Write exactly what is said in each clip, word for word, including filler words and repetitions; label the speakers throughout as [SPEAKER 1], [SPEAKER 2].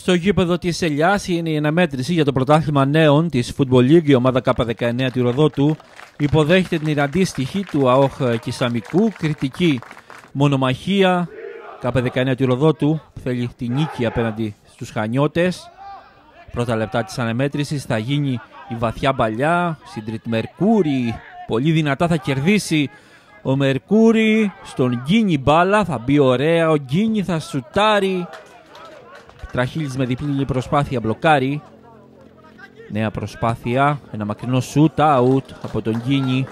[SPEAKER 1] Στο γήπεδο της Ελιάς είναι η αναμέτρηση για το πρωτάθλημα νέων της Football League. Η ομάδα K δεκαεννέα του Ροδότου υποδέχεται την αντίστοιχη του ΑΟΧ Κισαμικού. Κριτική μονομαχία. K δεκαεννέα του Ροδότου θέλει τη νίκη απέναντι στους Χανιώτες. Πρώτα λεπτά της αναμέτρησης θα γίνει η βαθιά μπαλιά. Συντριτ Μερκούρι πολύ δυνατά θα κερδίσει ο Μερκούρι. Στον Γκίνι μπάλα θα μπει ωραία. Ο Γκίνι θα σουτάρει. Τραχίλης με διπλή προσπάθεια μπλοκάρει. Νέα προσπάθεια. Ένα μακρινό shoot out από τον Γκίνι.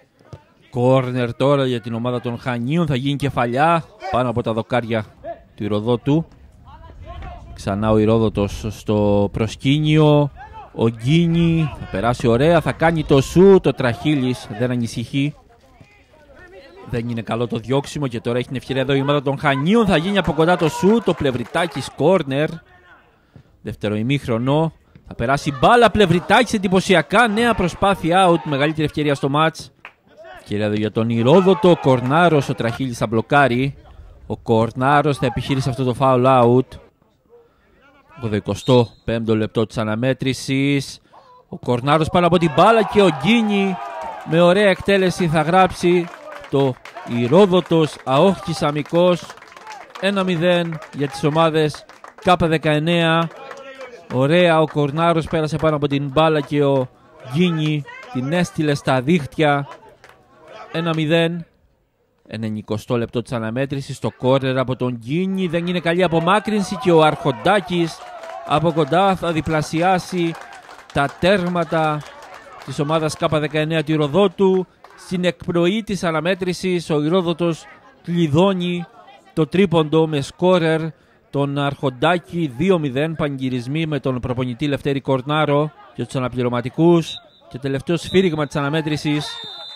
[SPEAKER 1] Κόρνερ τώρα για την ομάδα των Χανίων. Θα γίνει κεφαλιά πάνω από τα δοκάρια του Ηροδότου. Ξανά ο Ηρόδοτος στο προσκήνιο. Ο Γκίνι θα περάσει ωραία. Θα κάνει το shoot. Ο Τραχίλης δεν ανησυχεί. Δεν είναι καλό το διώξιμο και τώρα έχει την ευκαιρία εδώ η ομάδα των Χανίων. Θα γίνει από κοντά το σου, το Πλευριτάκης κόρνερ. Δεύτερο ημίχρονο. Θα περάσει μπάλα Πλευριτάκης εντυπωσιακά. Νέα προσπάθεια out. Μεγαλύτερη ευκαιρία στο μάτς. Ευκαιρία εδώ για τον Ηρόδοτο. Ο Κορνάρος, ο Τραχίλης θα μπλοκάρει. Ο Κορνάρος θα επιχείρησει αυτό το foul out. Το εικοστό πέμπτο λεπτό της αναμέτρησης. Ο Κορνάρος πάνω από την μπάλα και ο Γκίνι με ωραία εκτέλεση θα γράψει το Ηρόδοτος ΑΟΧ Κισαμικός. Ένα μηδέν για τις ομάδες K δεκαεννέα. Ωραία, ο Κορνάρος πέρασε πάνω από την μπάλα και ο Γκίνι την έστειλε στα δίχτυα. Ένα μηδέν. ενενηκοστό λεπτό της αναμέτρησης. Το κόρνερ από τον Γκίνι δεν είναι καλή απομάκρυνση και ο Αρχοντάκης από κοντά θα διπλασιάσει τα τέρματα της ομάδας K δεκαεννέα του Ηροδότου. Στην εκπνοή της αναμέτρησης ο Ηρόδοτος κλειδώνει το τρίποντο με σκόρερ τον Αρχοντάκη. Δύο μηδέν πανηγυρισμοί με τον προπονητή Λευτέρη Κορνάρο και τους αναπληρωματικούς. Και τελευταίο σφύριγμα της αναμέτρησης.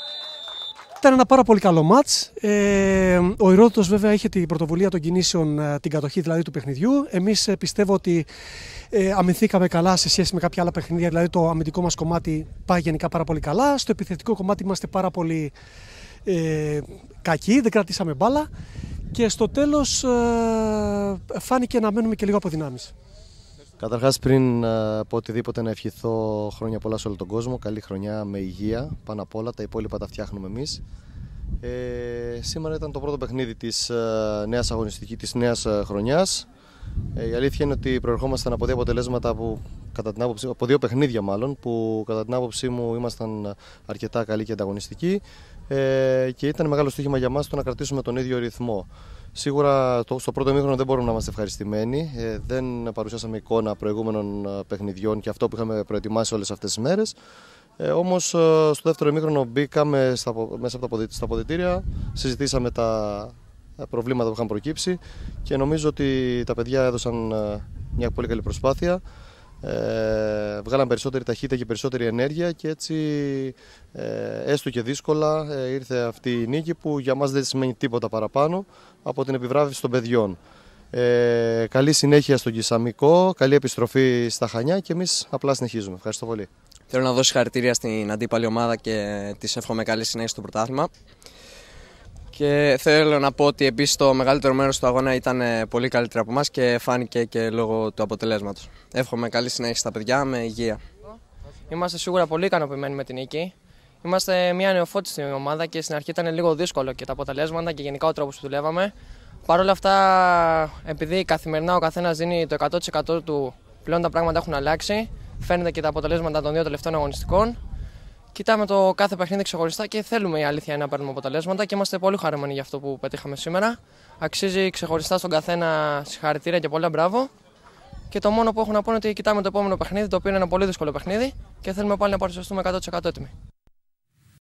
[SPEAKER 2] Ήταν ένα πάρα πολύ καλό μάτς. Ε, ο Ηρόδοτος βέβαια είχε την πρωτοβουλία των κινήσεων, την κατοχή δηλαδή του παιχνιδιού. Εμείς ε, πιστεύω ότι ε, αμυνθήκαμε καλά σε σχέση με κάποια άλλα παιχνίδια. Δηλαδή το αμυντικό μας κομμάτι πάει γενικά πάρα πολύ καλά. Στο επιθετικό κομμάτι είμαστε πάρα πολύ ε, κακοί, δεν κρατήσαμε μπάλα. Και στο τέλος ε, φάνηκε να μένουμε και λίγο από δυνάμεις.
[SPEAKER 3] Καταρχάς, πριν από οτιδήποτε, να ευχηθώ χρόνια πολλά σε όλο τον κόσμο. Καλή χρονιά με υγεία πάνω απ' όλα. Τα υπόλοιπα τα φτιάχνουμε εμείς. Ε, σήμερα ήταν το πρώτο παιχνίδι της νέας αγωνιστικής, της νέας χρονιάς. Ε, η αλήθεια είναι ότι προερχόμασταν από δύο αποτελέσματα που, κατά την άποψη, από δύο παιχνίδια μάλλον, που κατά την άποψή μου ήμασταν αρκετά καλοί και ανταγωνιστικοί. Ε, και ήταν μεγάλο στοίχημα για μας το να κρατήσουμε τον ίδιο ρυθμό. Σίγουρα το, στο πρώτο ημίχρονο δεν μπορούμε να είμαστε ευχαριστημένοι. Ε, δεν παρουσιάσαμε εικόνα προηγούμενων παιχνιδιών και αυτό που είχαμε προετοιμάσει όλες αυτές τις μέρες. Ε, όμως στο δεύτερο ημίχρονο μπήκαμε στα, μέσα από τα, στα αποδυτήρια, συζητήσαμε τα προβλήματα που είχαν προκύψει και νομίζω ότι τα παιδιά έδωσαν μια πολύ καλή προσπάθεια. Ε, βγάλαν περισσότερη ταχύτητα και περισσότερη ενέργεια και έτσι ε, έστω και δύσκολα ε, ήρθε αυτή η νίκη που για μας δεν σημαίνει τίποτα παραπάνω από την επιβράβευση των παιδιών. Ε, καλή συνέχεια στον Κισαμικό, καλή επιστροφή στα Χανιά και εμείς απλά συνεχίζουμε. Ευχαριστώ πολύ.
[SPEAKER 4] Θέλω να δώσω συγχαρητήρια στην αντίπαλη ομάδα και της εύχομαι καλή συνέχεια στο πρωτάθλημα. Και θέλω να πω ότι επίσης το μεγαλύτερο μέρος του αγώνα ήταν πολύ καλύτερο από εμάς και φάνηκε και λόγω του αποτελέσματος. Εύχομαι καλή συνέχεια στα παιδιά με υγεία.
[SPEAKER 5] Είμαστε σίγουρα πολύ ικανοποιημένοι με την νίκη. Είμαστε μια νεοφώτιστη ομάδα και στην αρχή ήταν λίγο δύσκολο και τα αποτελέσματα και γενικά ο τρόπος που δουλεύαμε. Παρ' όλα αυτά, επειδή καθημερινά ο καθένας δίνει το εκατό τοις εκατό του, πλέον τα πράγματα έχουν αλλάξει. Φαίνεται και τα αποτελέσματα των δύο τελευταίων αγωνιστικών. Κοιτάμε το κάθε παιχνίδι ξεχωριστά και θέλουμε η αλήθεια να παίρνουμε αποτελέσματα και είμαστε πολύ χαρούμενοι για αυτό που πετύχαμε σήμερα. Αξίζει ξεχωριστά στον καθένα συγχαρητήρια και πολλά μπράβο. Και το μόνο που έχω να πω είναι ότι κοιτάμε το επόμενο παιχνίδι, το οποίο είναι ένα πολύ δύσκολο παιχνίδι και θέλουμε πάλι να παρουσιαστούμε εκατό τοις εκατό έτοιμοι.